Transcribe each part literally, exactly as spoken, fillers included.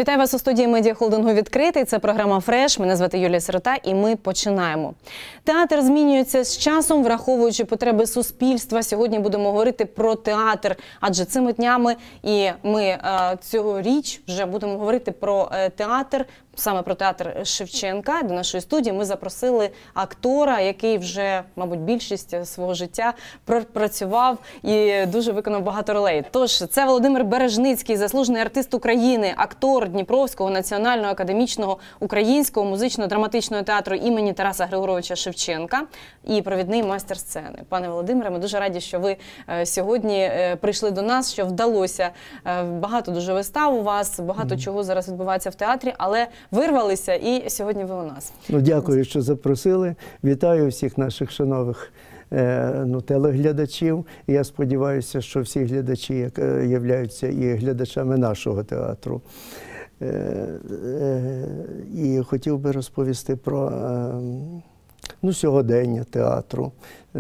Вітаю вас у студії медіахолдингу «Відкритий». Це програма «Фреш». Мене звати Юлія Сирота і ми починаємо. Театр змінюється з часом, враховуючи потреби суспільства. Сьогодні будемо говорити про театр, адже цими днями і ми цьогоріч вже будемо говорити про театр, саме про театр Шевченка. До нашої студії ми запросили актора, який вже, мабуть, більшість свого життя пропрацював і дуже виконав багато ролей. Тож, це Володимир Бережницький, заслужений артист України, актор Дніпровського національного академічного українського музично-драматичного театру імені Тараса Григоровича Шевченка і провідний майстер сцени. Пане Володимире, ми дуже раді, що ви сьогодні прийшли до нас, що вдалося. Багато дуже вистав у вас, багато чого зараз відбувається в театрі, але вирвалися, і сьогодні ви у нас. Ну, дякую, що запросили. Вітаю всіх наших шановних е, ну, телеглядачів. І я сподіваюся, що всі глядачі являються і глядачами нашого театру. Е, е, і хотів би розповісти про е, ну, сьогодення театру.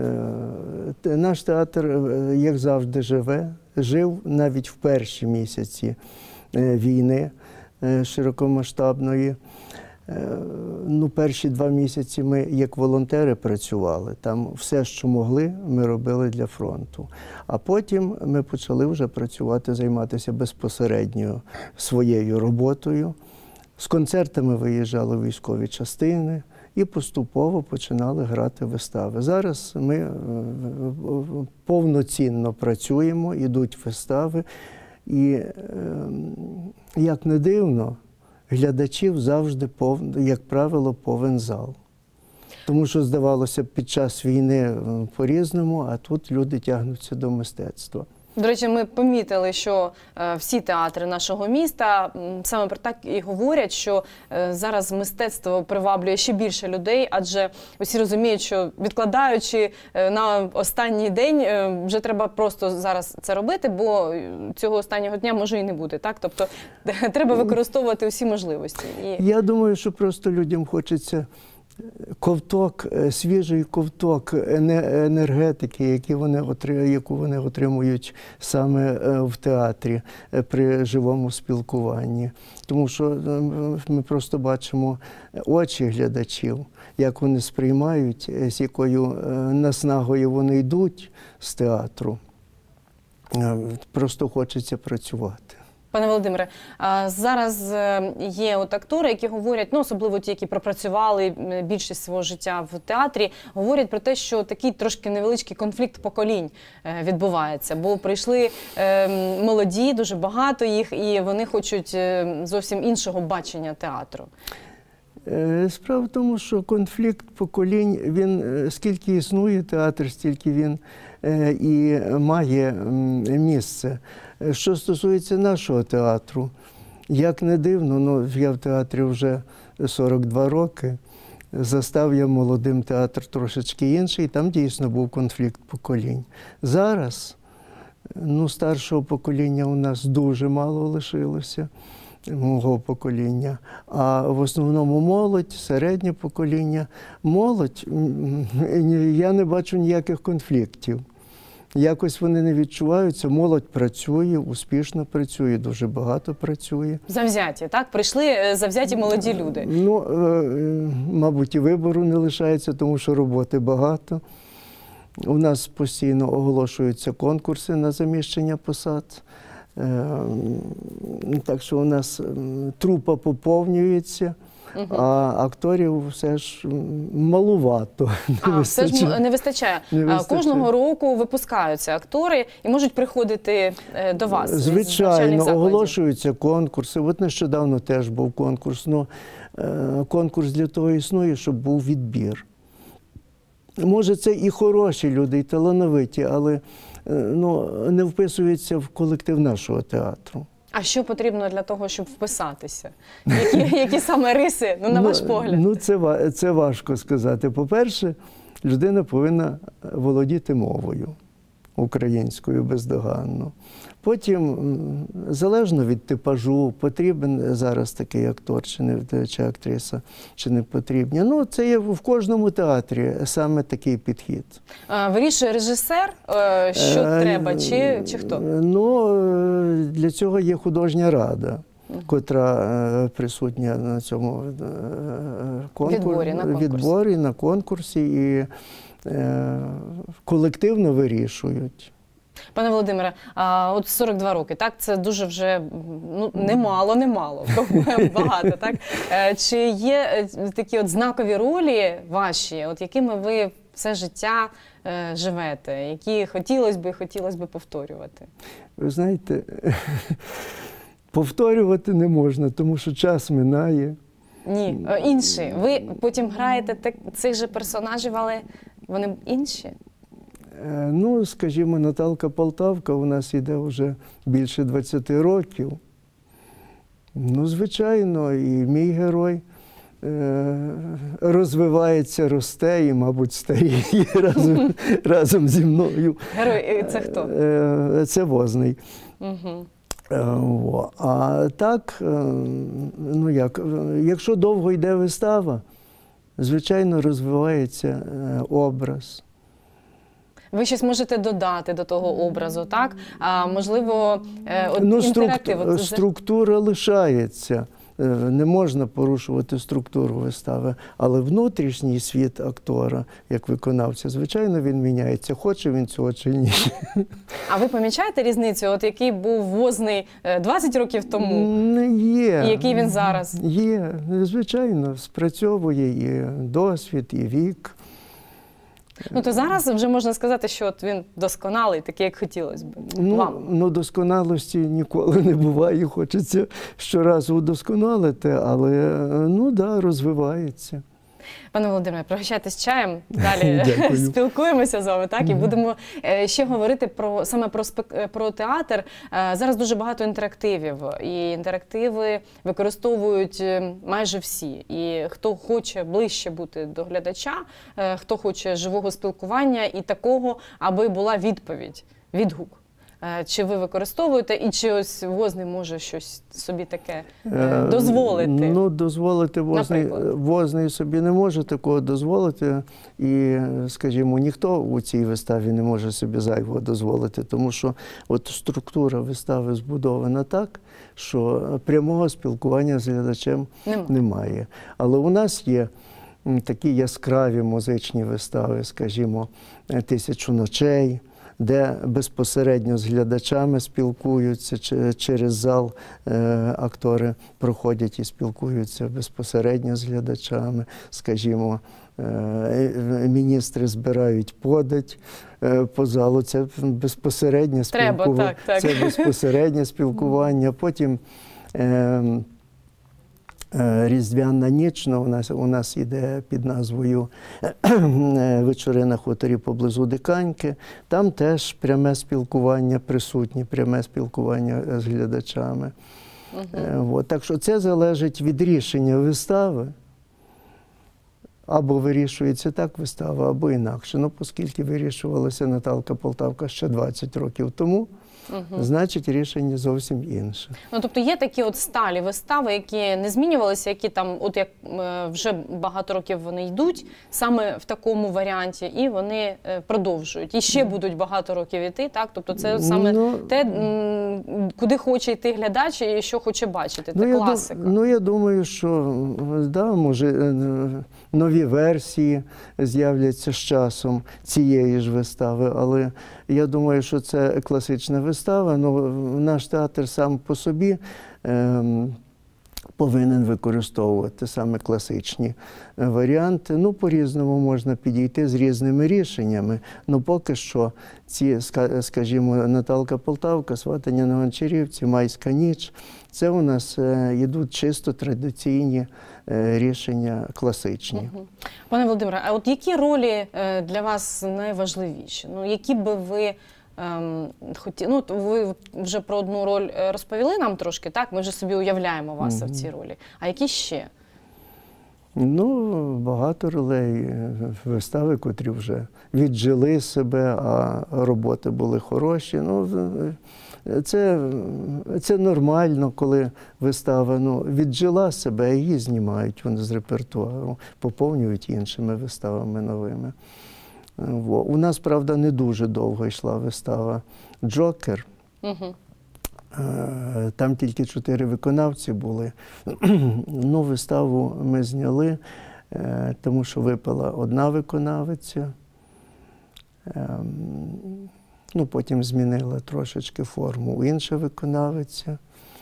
Е, наш театр, як завжди, живе, жив навіть в перші місяці е, війни широкомасштабної. Ну, перші два місяці ми як волонтери працювали. Там все, що могли, ми робили для фронту. А потім ми почали вже працювати, займатися безпосередньо своєю роботою. З концертами виїжджали в військові частини і поступово починали грати вистави. Зараз ми повноцінно працюємо, ідуть вистави. І, як не дивно, глядачів завжди, як правило, повен зал. Тому що, здавалося, під час війни по-різному, а тут люди тягнуться до мистецтва. До речі, ми помітили, що е, всі театри нашого міста саме про так і говорять, що е, зараз мистецтво приваблює ще більше людей, адже усі розуміють, що відкладаючи е, на останній день, е, вже треба просто зараз це робити, бо цього останнього дня може і не бути. Так? Тобто треба використовувати усі можливості. І... Я думаю, що просто людям хочеться ковток, свіжий ковток енергетики, які вони, яку вони отримують саме в театрі при живому спілкуванні. Тому що ми просто бачимо очі глядачів, як вони сприймають, з якою наснагою вони йдуть з театру. Просто хочеться працювати. Пане Володимире, зараз є от актори, які говорять, ну особливо ті, які пропрацювали більшість свого життя в театрі, говорять про те, що такий трошки невеличкий конфлікт поколінь відбувається. Бо прийшли молоді, дуже багато їх, і вони хочуть зовсім іншого бачення театру. Справа в тому, що конфлікт поколінь, він скільки існує театр, стільки він і має місце. Що стосується нашого театру, як не дивно, ну, я в театрі вже сорок два роки, застав я молодим театр трошечки інший, там дійсно був конфлікт поколінь. Зараз, ну, старшого покоління у нас дуже мало лишилося, мого покоління, а в основному молодь, середнє покоління. Молодь, я не бачу ніяких конфліктів. Якось вони не відчуваються, молодь працює, успішно працює, дуже багато працює. Завзяті, так? Прийшли завзяті молоді люди. Ну, мабуть, і вибору не лишається, тому що роботи багато. У нас постійно оголошуються конкурси на заміщення посад. Так що у нас трупа поповнюється. Угу. А акторів все ж малувато. А, все ж не вистачає. Не вистачає. Кожного року випускаються актори і можуть приходити до вас. Звичайно, оголошуються конкурси. От нещодавно теж був конкурс. Ну, конкурс для того існує, щоб був відбір. Може, це і хороші люди, і талановиті, але ну, не вписуються в колектив нашого театру. А що потрібно для того, щоб вписатися? Які, які саме риси, ну, на ваш погляд? Ну, це, це важко сказати. По-перше, людина повинна володіти мовою українською бездоганно. Потім, залежно від типажу, потрібен зараз такий актор чи, не, чи актриса, чи не потрібні. Ну, це є в кожному театрі саме такий підхід. А, вирішує режисер, що а, треба, чи, чи хто? Ну, для цього є художня рада. котра е, присутня на цьому е, конкур... Відборі, на конкурсі. відборі, на конкурсі і е, колективно вирішують. Пане Володимире, а от сорок два роки, так, це дуже вже, ну, немало, немало, багато, так? Е, Чи є е, такі от знакові ролі ваші, от якими ви все життя е, живете, які хотілося б, хотілося б повторювати? Ви знаєте, повторювати не можна, тому що час минає. Ні, е, інші. Ви потім граєте так, цих же персонажів, але вони інші? Е, Ну, скажімо, Наталка Полтавка у нас іде вже більше двадцяти років. Ну, звичайно, і мій герой е, розвивається, росте і, мабуть, старіє разом, разом зі мною. Герой – це хто? Е, Це Возний. Угу. Е, о. А так, е, ну як, е, якщо довго йде вистава, звичайно, розвивається е, образ. Ви щось можете додати до того образу, так? А, можливо, е, от Ну, інтерактив. структу- от це- структура лишається. Е, Не можна порушувати структуру вистави, але внутрішній світ актора, як виконавця, звичайно, він міняється, хоче він цього чи ні. А ви помічаєте різницю, от який був Возний е, двадцять років тому, Не є. і який він зараз? Є, звичайно, спрацьовує і досвід, і вік. Ну, то зараз вже можна сказати, що от він досконалий, такий, як хотілося б Ну, вам. ну, досконалості ніколи не буває, хочеться щоразу удосконалити, але, ну да, розвивається. Пане Володимире, пригощайтесь чаєм, далі Дякую. спілкуємося з вами, так, і будемо е, ще говорити про, саме про, спек- про театр. Е, Зараз дуже багато інтерактивів, і інтерактиви використовують е, майже всі. І хто хоче ближче бути до глядача, е, хто хоче живого спілкування і такого, аби була відповідь, відгук. Е, Чи ви використовуєте, і чи ось Возний може щось собі таке е, дозволити? Ну, дозволити Возний, Наприклад? Возний собі не може такого дозволити. І, скажімо, ніхто у цій виставі не може собі зайвого дозволити, тому що от структура вистави збудована так, що прямого спілкування з глядачем Нема. немає. Але у нас є м, такі яскраві музичні вистави, скажімо, «Тисячу ночей», де безпосередньо з глядачами спілкуються, чи- через зал е, актори проходять і спілкуються безпосередньо з глядачами. Скажімо, е, міністри збирають подать е, по залу, це безпосереднє Треба, спілкування. так, так. Це безпосереднє спілкування. Потім е, Е, Різдвяна ніч, ну, у нас, у нас іде під назвою «Вечори на хуторі поблизу Диканьки». Там теж пряме спілкування присутнє, пряме спілкування з глядачами. Е, от. Так що це залежить від рішення вистави. Або вирішується так вистава, або інакше. Ну, оскільки вирішувалася Наталка Полтавка ще двадцять років тому, Угу. значить рішення зовсім інше. Ну, тобто є такі от сталі вистави, які не змінювалися, які там, от як е, вже багато років вони йдуть саме в такому варіанті, і вони е, продовжують. І ще будуть багато років йти, так? Тобто це саме Ну, те, м, куди хоче йти глядач і що хоче бачити. Це Ну, я, ду- класика. ну, я думаю, що да, може, е, нові версії з'являться з часом цієї ж вистави, але я думаю, що це класична вистава. Ну, наш театр сам по собі ем, повинен використовувати саме класичні е, варіанти. Ну, по-різному можна підійти з різними рішеннями. Ну, поки що ці, ска- скажімо, Наталка Полтавка, Сватання на Гончарівці, Майська ніч – це у нас е, йдуть чисто традиційні е, рішення, класичні. Мгм. Пане Володимире, а от які ролі е, для вас найважливіші? Ну, які би ви ем, хоті... Ну, от ви вже про одну роль е, розповіли нам трошки, так? Ми вже собі уявляємо вас в цій ролі. А які ще? Ну, багато ролей, е, вистави, котрі вже віджили себе, а роботи були хороші. Ну, е, це, це нормально, коли вистава ну, віджила себе, її знімають вони з репертуару, поповнюють іншими виставами новими. Во. У нас, правда, не дуже довго йшла вистава «Джокер». Угу. Е, Там тільки чотири виконавці були. Ну, виставу ми зняли, е, тому що випала одна виконавиця. Ем, Ну, потім змінила трошечки форму інша виконавиця.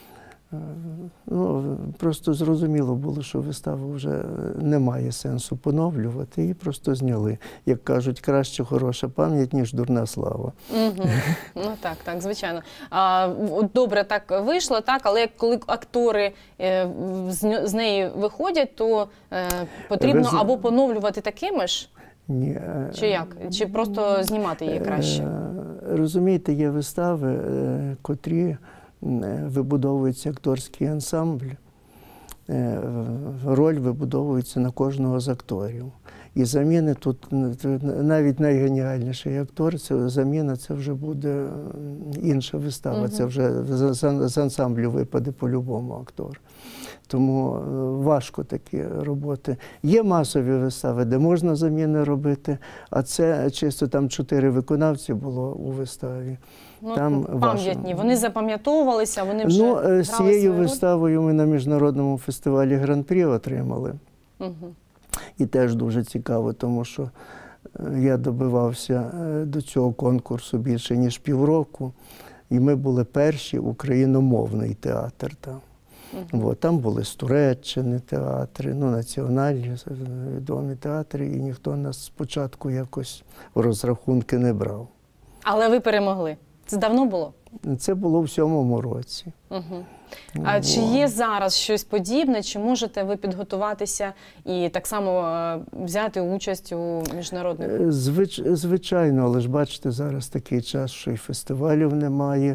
Ну, просто зрозуміло було, що виставу вже немає сенсу поновлювати, і просто зняли. Як кажуть, краще хороша пам'ять, ніж дурна слава. Угу. Ну так, так, звичайно. А, от добре так вийшло, так, але коли актори е, з, з неї виходять, то е, потрібно Ви... або поновлювати такими ж, Ні. Чи як? Чи просто знімати її краще? Розумієте, є вистави, котрі вибудовується акторський ансамбль, роль вибудовується на кожного з акторів. І заміни тут, навіть найгеніальніший актор, це заміна, це вже буде інша вистава, угу. Це вже з ансамблю випаде по-любому актор. Тому важко такі роботи. Є масові вистави, де можна заміни робити, а це чисто там чотири виконавці було у виставі. Ну, там пам'ятні, вони запам'ятовувалися, вони вже Ну, грали з цією свою виставою ми на міжнародному фестивалі Гран-прі отримали. Угу. І теж дуже цікаво, тому що я добивався до цього конкурсу більше, ніж півроку. І ми були перші україномовний театр там. Uh-huh. От, там були з Туреччини театри, ну, національні відомі театри, і ніхто нас спочатку якось в розрахунки не брав. Але ви перемогли. Це давно було? Це було в сьомому році. Uh-huh. А О. Чи є зараз щось подібне, чи можете ви підготуватися і так само взяти участь у міжнародних? Звич, звичайно, але ж бачите, зараз такий час, що і фестивалів немає.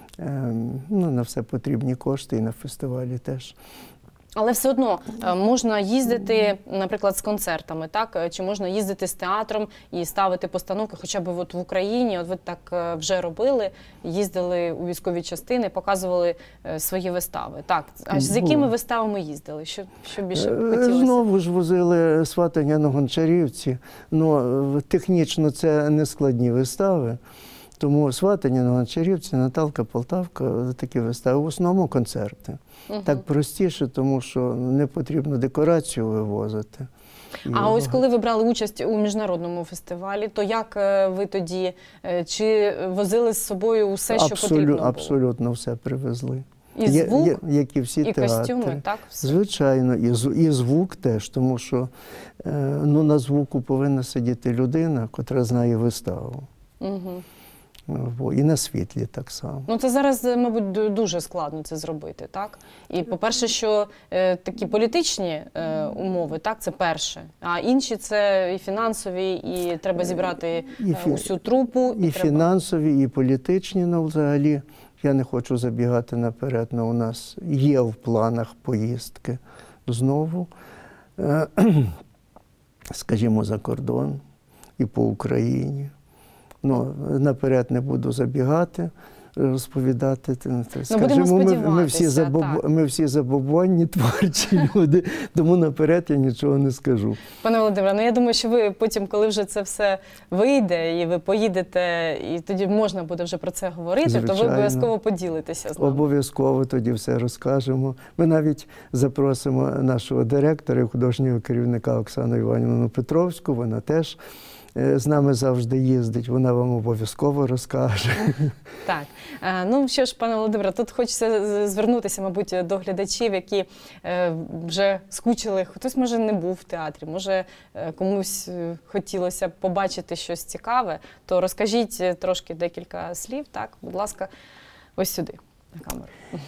Ну, на все потрібні кошти, і на фестивалі теж. Але все одно можна їздити, наприклад, з концертами, так? Чи можна їздити з театром і ставити постановки, хоча б от в Україні, от ви так вже робили, їздили у військові частини, показували свої вистави. Так, а з якими виставами їздили? Що, що більше хотілося? Знову ж возили «Сватання на Гончарівці». Ну, технічно це не складні вистави. Тому «Сватання на Гончарівці», «Наталка Полтавка» – такі вистави. В основному концерти. Угу. Так простіше, тому що не потрібно декорацію вивозити. А І ось коли ви брали участь у міжнародному фестивалі, то як ви тоді, чи возили з собою усе, що Абсолю, потрібно було? Абсолютно все привезли. І звук, є, є, як і всі і театри. Костюми, так? Звичайно, і, і звук теж, тому що ну, на звуку повинна сидіти людина, котра знає виставу. Угу. І на світлі так само. Ну, це зараз, мабуть, дуже складно це зробити, так? І, по-перше, що е, такі політичні е, умови, так, це перше. А інші – це і фінансові, і треба зібрати і е, усю трупу. І, і треба... фінансові, і політичні, ну, взагалі. Я не хочу забігати наперед, але у нас є в планах поїздки знову, е, скажімо, за кордон і по Україні. Ну, наперед не буду забігати, розповідати. Скажімо, ми, ми, всі забоб... ми всі забобонні, творчі люди, тому наперед я нічого не скажу. Пане Володимире, ну я думаю, що ви потім, коли вже це все вийде, і ви поїдете, і тоді можна буде вже про це говорити, Звичайно. То ви обов'язково поділитеся з нами. Обов'язково тоді все розкажемо. Ми навіть запросимо нашого директора, художнього керівника Оксану Іванівну Петровську, вона теж з нами завжди їздить, вона вам обов'язково розкаже. Так. Ну що ж, пане Володимире, тут хочеться звернутися, мабуть, до глядачів, які вже скучили. Хтось, може, не був в театрі, може, комусь хотілося побачити щось цікаве. То розкажіть трошки декілька слів, так? Будь ласка, ось сюди, на камеру.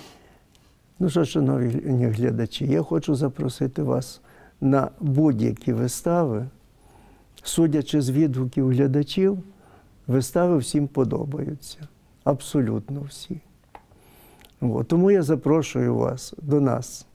Ну що, шановні глядачі, я хочу запросити вас на будь-які вистави. Судячи з відгуків глядачів, вистави всім подобаються. Абсолютно всі. От. Тому я запрошую вас до нас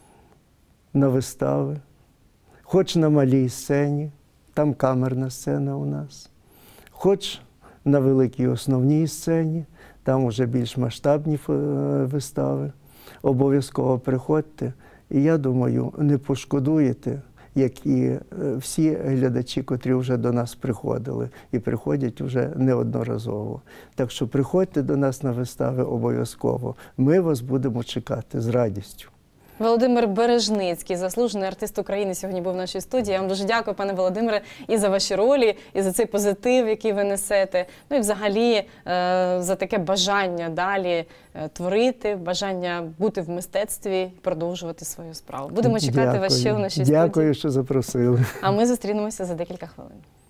на вистави, хоч на малій сцені, там камерна сцена у нас, хоч на великій основній сцені, там вже більш масштабні вистави. Обов'язково приходьте, і я думаю, не пошкодуєте, як і е, всі глядачі, котрі вже до нас приходили і приходять вже неодноразово. Так що приходьте до нас на вистави обов'язково. Ми вас будемо чекати з радістю. Володимир Бережницький, заслужений артист України, сьогодні був в нашій студії. Я вам дуже дякую, пане Володимире, і за ваші ролі, і за цей позитив, який ви несете. Ну і взагалі е, за таке бажання далі е, творити, бажання бути в мистецтві, продовжувати свою справу. Будемо чекати Дякую. вас ще в нашій студії. Дякую, що запросили. А ми зустрінемося за декілька хвилин.